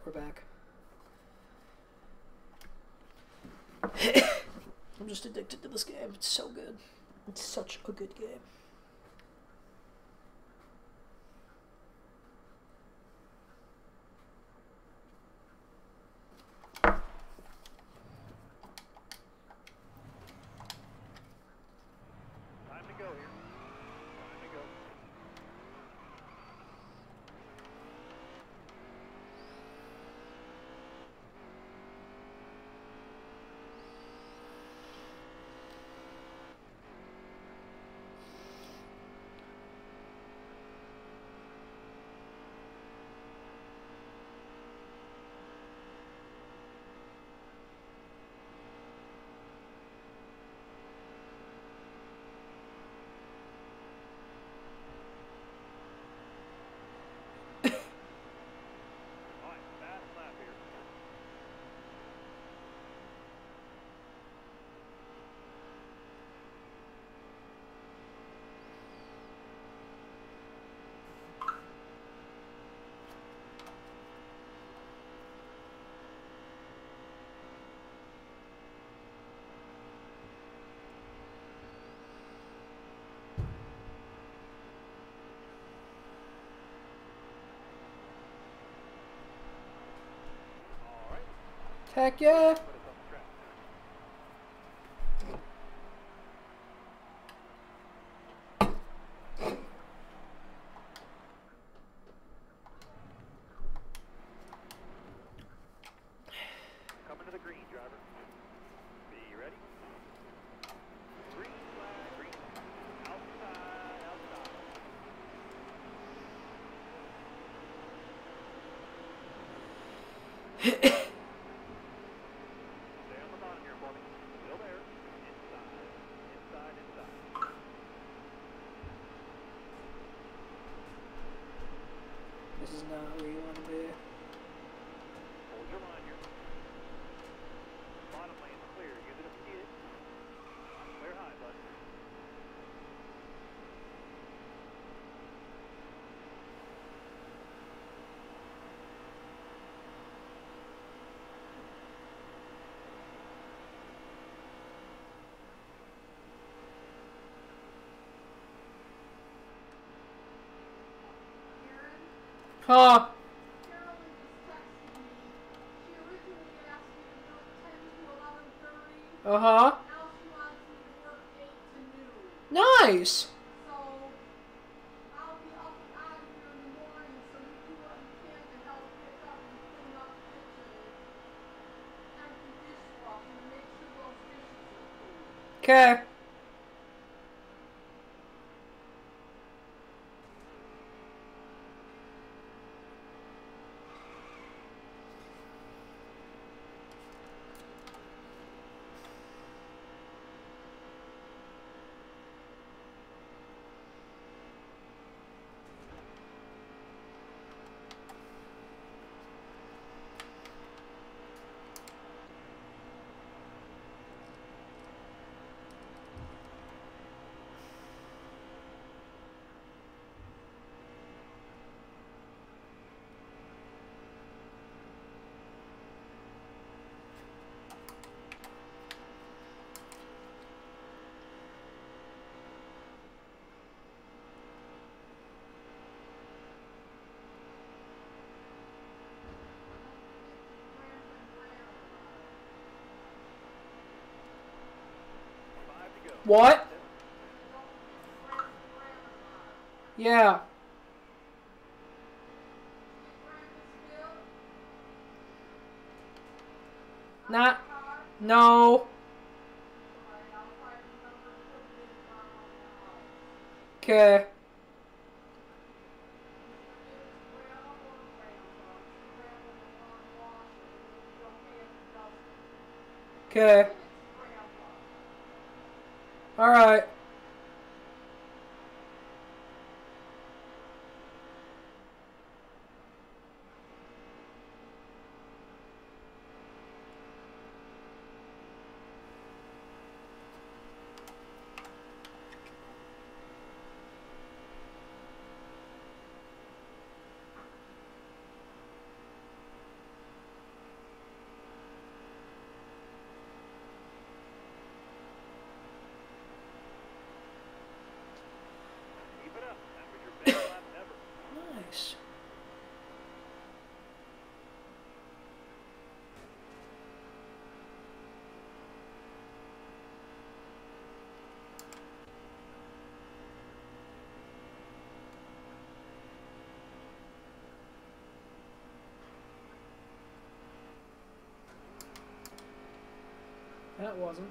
we're back. I'm just addicted to this game. It's so good. It's such a good game. Heck yeah! Coming to the green, driver. Be ready? Green flag, green. Outside, outside. Stay on the bottom here for me. Still there. Inside, inside, inside. This is not where you want to be. Hold your line here. Bottom lane's clear. Use it if you need it. Clear high, bud. Huh? Carolyn just texted me. She originally asked me to work 10 to 11:30. Uh-huh. Now she wants me to work 8 to noon. Nice! So I'll be up and out of here in the morning, so you do what you can to help pick up and clean up the kitchen, empty dishwasher, and make sure those dishes are clean. Okay. What? Yeah. Not. No. Okay. Okay. Alright. That wasn't.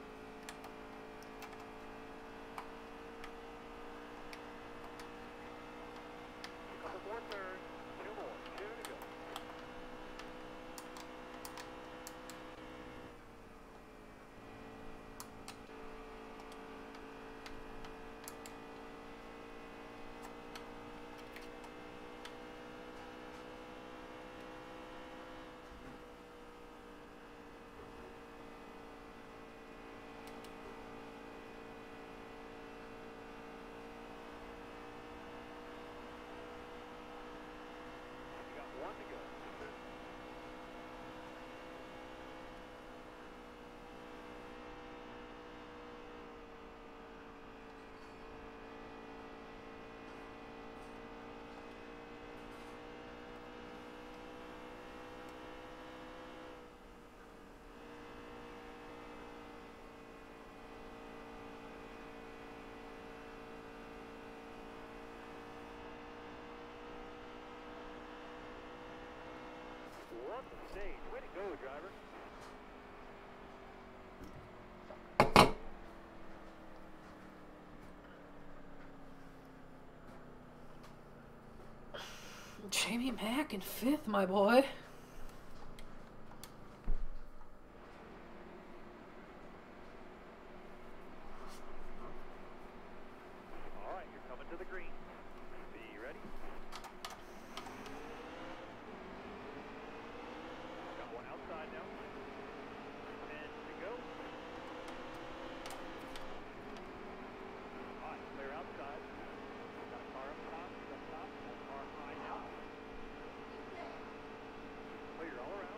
Couple more turns. Two more. Two to go. You got one to go. What the stage. Way to go, driver. Jamie Mack in 5th, my boy. All right, you're coming to the green. Be ready. Got one outside now. 10 to go. All right, clear outside. Got a car up top. Got a car high now. Clear all around.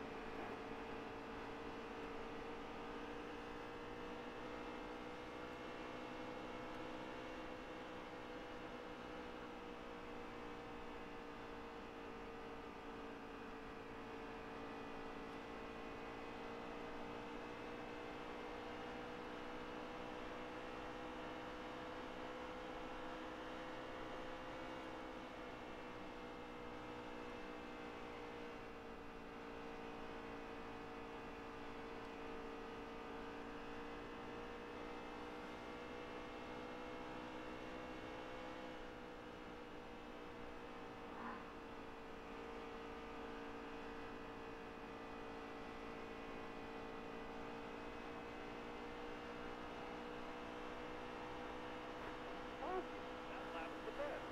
That lap was the best.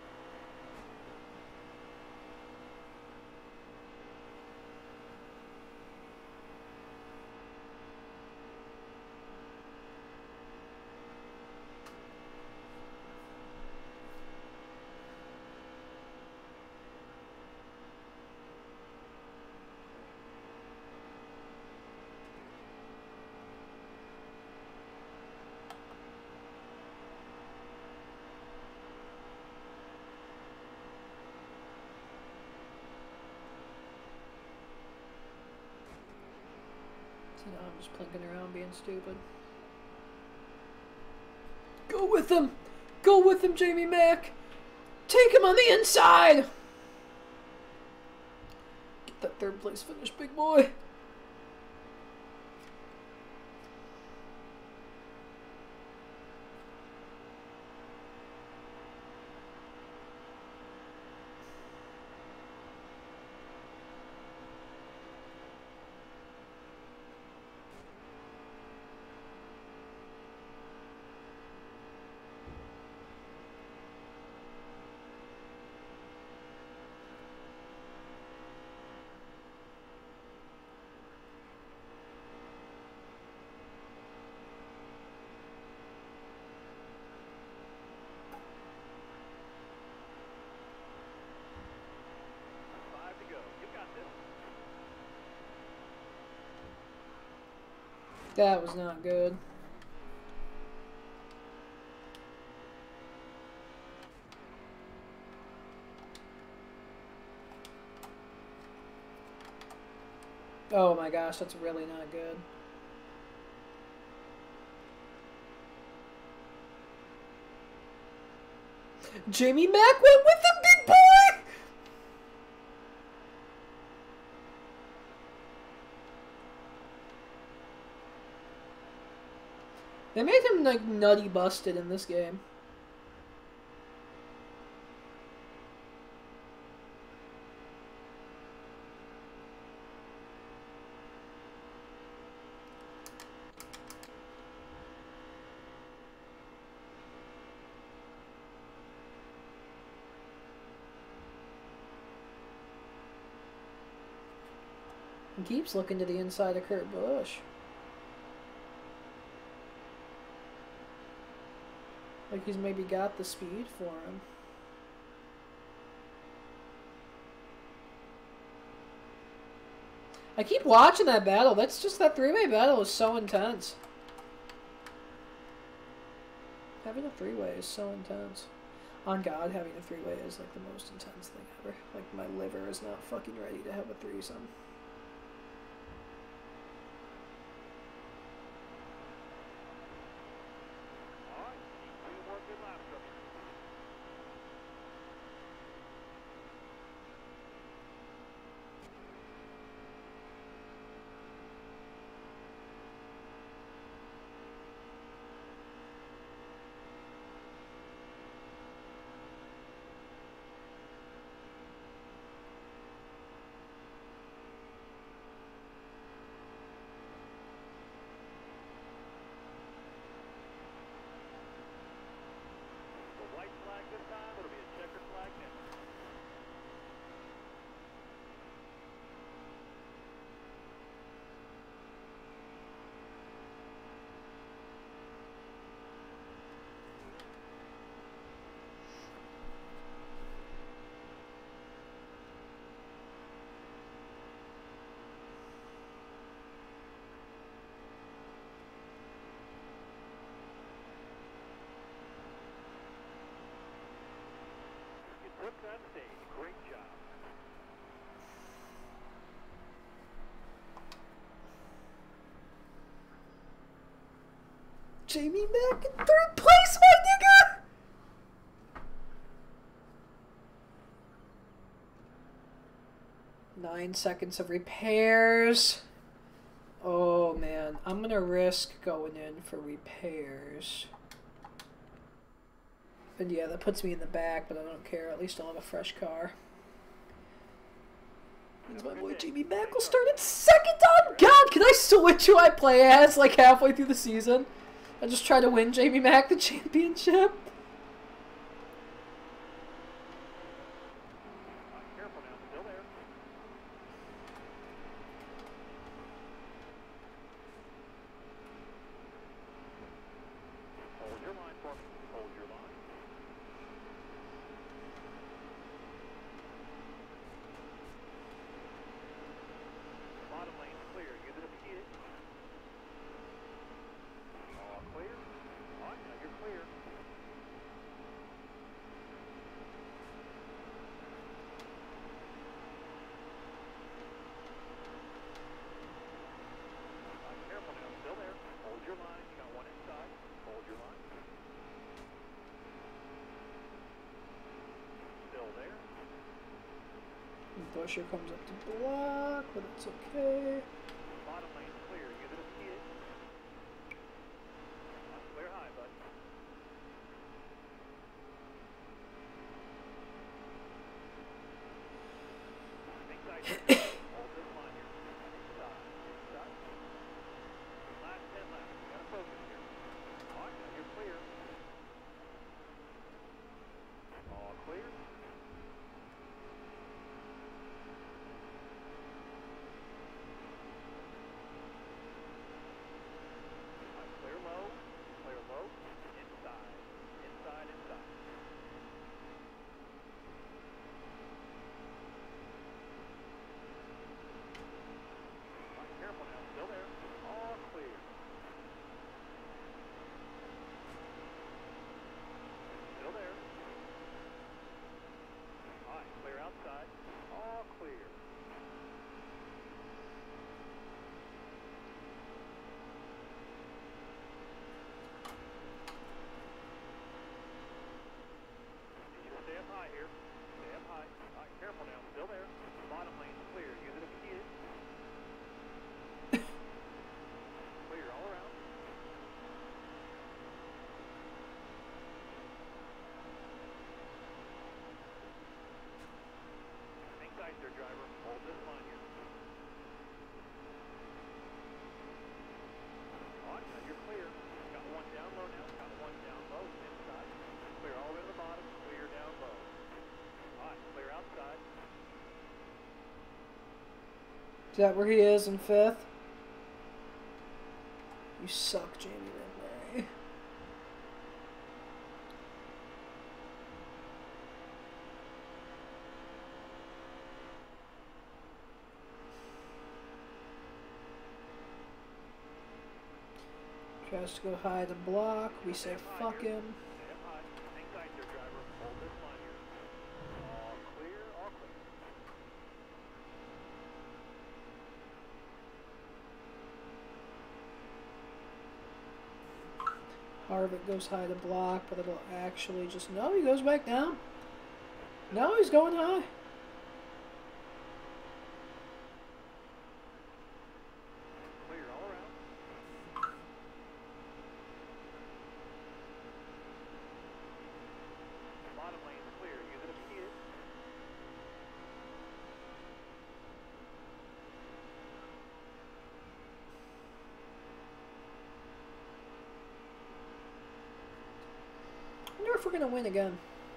So now I'm just plinking around being stupid. Go with him! Go with him, Jamie Mack! Take him on the inside! Get that 3rd place finish, big boy! That was not good. Oh my gosh, that's really not good. Jamie Mack went with the big boy! They made him like nutty busted in this game. He keeps looking to the inside of Kurt Busch. Like he's maybe got the speed for him. I keep watching that battle. That's just, that three-way battle is so intense. Having a three-way is so intense. On God, having a three-way is like the most intense thing ever. Like my liver is not fucking ready to have a threesome. All right, keep 2 more good laps up here. The white flag this time, it'll be a checkered flag next. You took that stage. Great job. Jamie Mack in 3rd place, my nigga! Nine seconds of repairs. Oh man, I'm gonna risk going in for repairs. And yeah, that puts me in the back, but I don't care. At least I'll have a fresh car. Means my boy Jamie Mack will start at 2nd on God! Can I switch who I play as like halfway through the season? I just try to win Jamie Mack the championship? Careful now, still there. Hold your line for me. Hold your line. Bottom lane's clear. Use it if you need it. All clear. All right, now you're clear. Careful now, still there. Hold your line. You got one inside. Hold your line. Still there. Busher comes up to block, but it's okay. Bottom lane's clear. Use it if you need it. Clear high, bud. Inside. Hold this line here. Inside. Inside. Last 10 laps. You gotta focus here. All right, now you're clear. All clear. Is that where he is in 5th? You suck, Jamie Renberry. Tries to go high to block. We say fuck him. Stand high. Hang tight there, driver. Hold this line here. All clear, all clear. Harvick goes high to block, but it'll actually just... No, he goes back down. No, he's going high. Clear all around. Bottom lane's clear. Use it if you need it. I wonder if we're going to win again.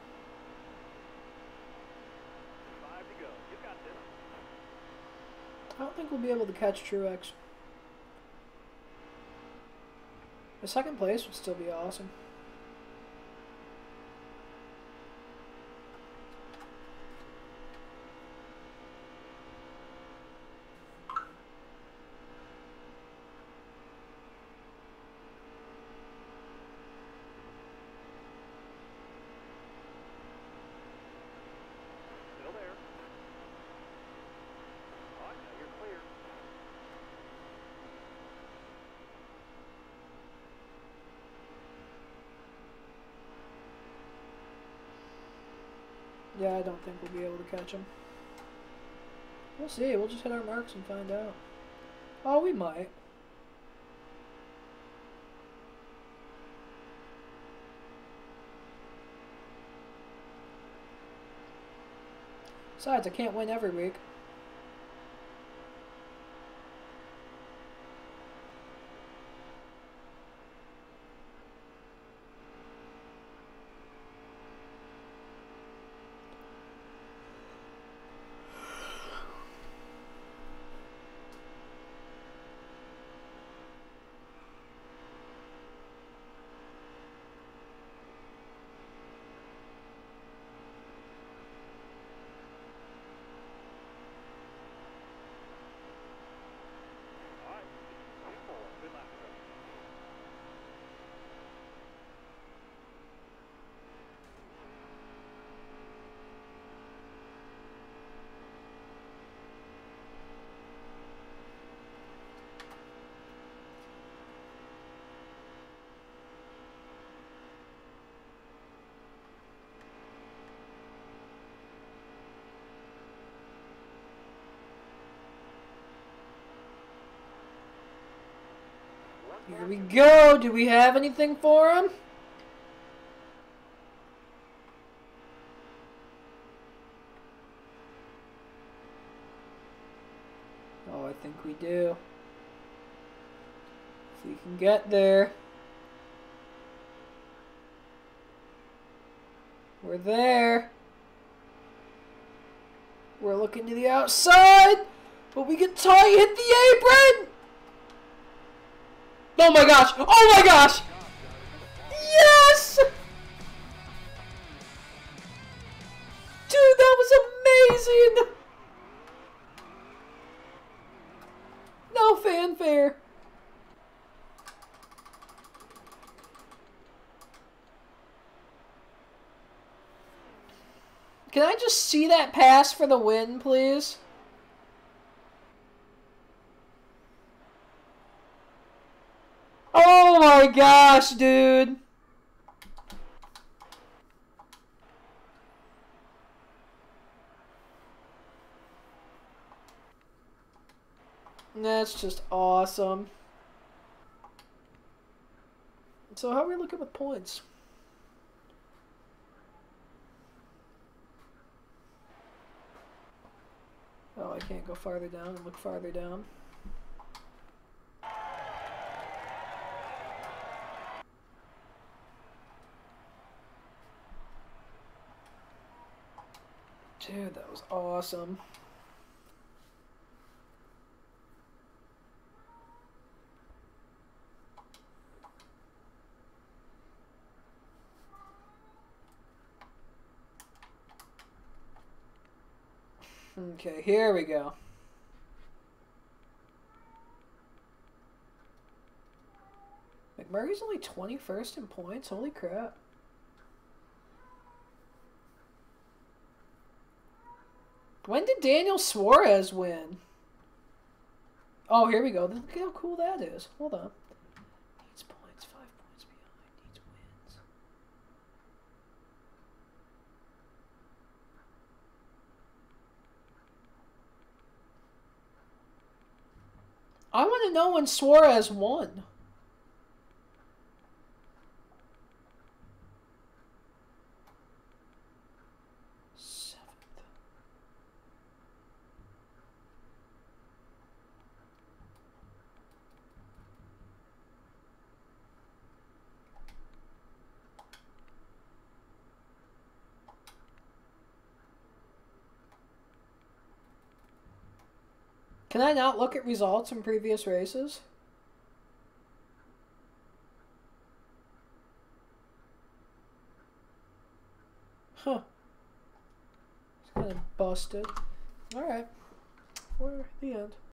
5 to go. You got this. I don't think we'll be able to catch Truex. The 2nd place would still be awesome. Still there. All right, now you're clear. Yeah, I don't think we'll be able to catch him. We'll see. We'll just hit our marks and find out. Oh, we might. Besides, I can't win every week. All right. 2-4. Good lap, sir. Here we go. Do we have anything for him? Oh, I think we do. If we can get there. We're there. We're looking to the outside, but we can tie hit the apron. Oh my gosh! Oh my gosh! Yes! Dude, that was amazing! No fanfare. Can I just see that pass for the win, please? Oh my gosh, dude. That's just awesome. So how are we looking with points? Oh, I can't go farther down and look farther down. Dude, that was awesome. Okay, here we go. McMurray's only 21st in points. Holy crap. When did Daniel Suarez win? Oh, here we go. Look how cool that is. Hold on. Needs points. 5 points behind. Needs wins. I want to know when Suarez won. Can I not look at results in previous races? Huh. It's kind of busted. Alright. We're at the end.